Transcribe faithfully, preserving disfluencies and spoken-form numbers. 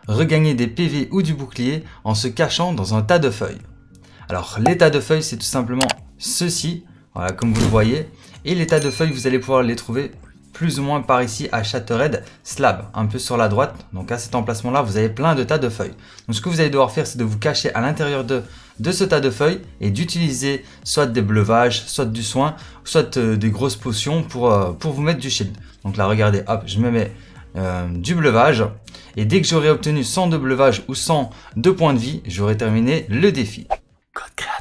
regagner des P V ou du bouclier en se cachant dans un tas de feuilles. Alors les tas de feuilles, c'est tout simplement ceci, voilà, comme vous le voyez. Et les tas de feuilles, vous allez pouvoir les trouver plus ou moins par ici à Shattered Slab, un peu sur la droite. Donc à cet emplacement là, vous avez plein de tas de feuilles. Donc ce que vous allez devoir faire, c'est de vous cacher à l'intérieur de, de ce tas de feuilles et d'utiliser soit des bleuvages, soit du soin, soit euh, des grosses potions pour, euh, pour vous mettre du shield. Donc là regardez, hop, je me mets euh, du bleuvage et dès que j'aurai obtenu cent de bleuvage ou cent de points de vie, j'aurai terminé le défi. Code créateur.